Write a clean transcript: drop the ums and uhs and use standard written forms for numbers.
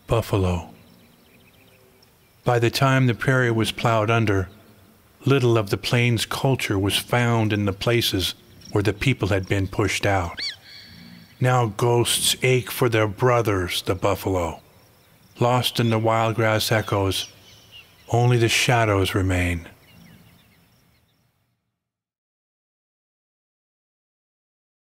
Buffalo. By the time the prairie was plowed under, little of the plains culture was found in the places where the people had been pushed out. Now ghosts ache for their brothers, the buffalo. Lost in the wild grass echoes, only the shadows remain.